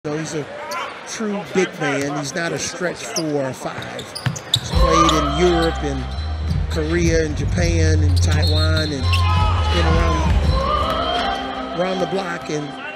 You know, he's a true big man. He's not a stretch 4 or 5. He's played in Europe and Korea and Japan and Taiwan and been around the block, and